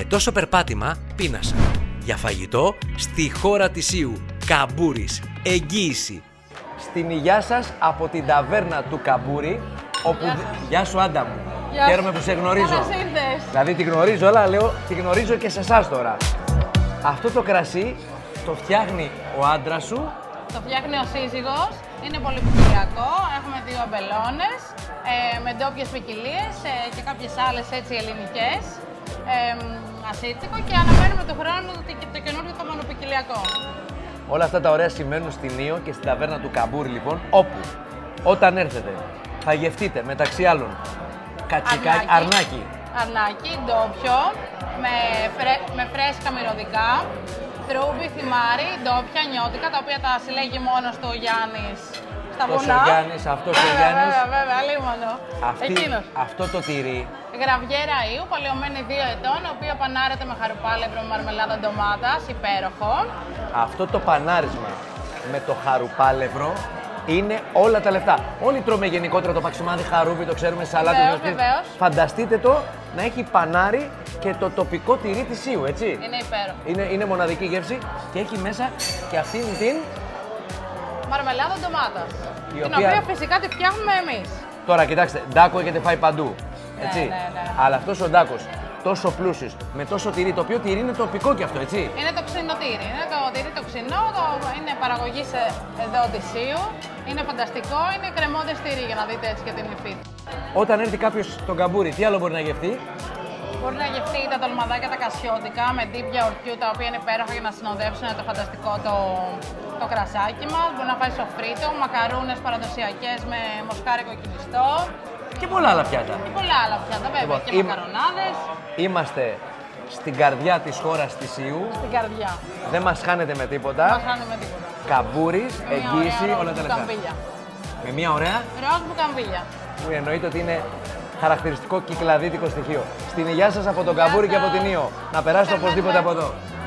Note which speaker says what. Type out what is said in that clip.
Speaker 1: Και τόσο περπάτημα πείνασα. Για φαγητό, στη χώρα της Ιου, Καμπούρης, εγγύηση. Στην υγειά σας από την ταβέρνα του Καμπούρη, όπου... Γεια σου, Άντα μου. Χαίρομαι που σε γνωρίζω.
Speaker 2: Καλώς ήρθες.
Speaker 1: Δηλαδή τη γνωρίζω, αλλά λέω τη γνωρίζω και σε εσάς τώρα. Αυτό το κρασί το φτιάχνει ο άντρας σου.
Speaker 2: Το φτιάχνει ο σύζυγος. Είναι πολύ ποικιλιακό. Έχουμε 2 αμπελώνες με ντόπιες ποικιλίες και κάποιες άλλες έτσι ελληνικές. Ασίτικο και αναμένουμε του χρόνου το καινούργιο το μονοπικιλιακό. Όλα αυτά τα ωραία συμβαίνουν στην Ήο και στην ταβέρνα του Καμπούρη, λοιπόν, όπου όταν έρθετε θα γευτείτε μεταξύ άλλων κατσικάκι, αρνάκι. Αρνάκι, ντόπιο, με φρέσκα μυρωδικά, τρούμπι, θυμάρι, ντόπια, νιώτικα, τα οποία τα συλλέγει μόνος του ο Γιάννης στα βουνά. Αυτός ο Γιάννης. Βέβαια, αλίμονο. Αυτό το τυρί. Γραβιέρα Ιου, παλαιωμένη 2 ετών, ο οποίο πανάρεται με χαρουπάλευρο με μαρμελάδα ντομάτας, υπέροχο. Αυτό το πανάρισμα με το χαρουπάλευρο είναι όλα τα λεφτά. Όλοι τρώμε γενικότερα το παξιμάδι χαρούπι, το ξέρουμε, σαλάτες. Βεβαίως.
Speaker 1: Φανταστείτε το να έχει πανάρι και το τοπικό τυρί της Ιου, έτσι.
Speaker 2: Είναι υπέροχο.
Speaker 1: Είναι μοναδική γεύση και έχει μέσα και αυτήν την
Speaker 2: μαρμελάδα ντομάτας. Την οποία φυσικά τη φτιάχνουμε εμείς.
Speaker 1: Τώρα κοιτάξτε, ντάκο έχετε φάει παντού. Έτσι.
Speaker 2: Ναι.
Speaker 1: Αλλά αυτός ο ντάκος τόσο πλούσιος, με τόσο τυρί, το οποίο τυρί είναι τοπικό και αυτό, έτσι.
Speaker 2: Είναι το ξινό τυρί. Είναι το τυρί το ξινό, είναι παραγωγής εδώ της Ιου. Είναι φανταστικό, είναι κρεμώδες τυρί για να δείτε έτσι και την υφή. Όταν έρθει κάποιος στον Καμπούρη, τι άλλο μπορεί να γευτεί? Μπορεί να γευτεί τα τολμαδάκια τα κασιώτικα με ντύπια ορκιού, τα οποία είναι υπέροχα για να συνοδεύσουν το φανταστικό το κρασάκι μας. Μπορεί να φάει σοφρίτο, μακαρούνες παραδοσιακές με μοσχάρικο κινιστό. Και πολλά άλλα πιάτα. Και πολλά άλλα πιάτα, βέβαια. Λοιπόν, και μακαρονάδες. Είμαστε στην καρδιά της χώρας της Ιου. Στην καρδιά. Δεν μας χάνετε με τίποτα. Δεν μας χάνετε με τίποτα. Καμπούρης, εγγύηση, όλα τα λεφτά. Με μια ωραία ροζ μπουκαμβίλια. Που εννοείται ότι είναι χαρακτηριστικό κυκλαδίτικο στοιχείο. Στην υγειά σας από τον Καμπούρη και από την Ιο. Να περάσετε οπωσδήποτε από εδώ.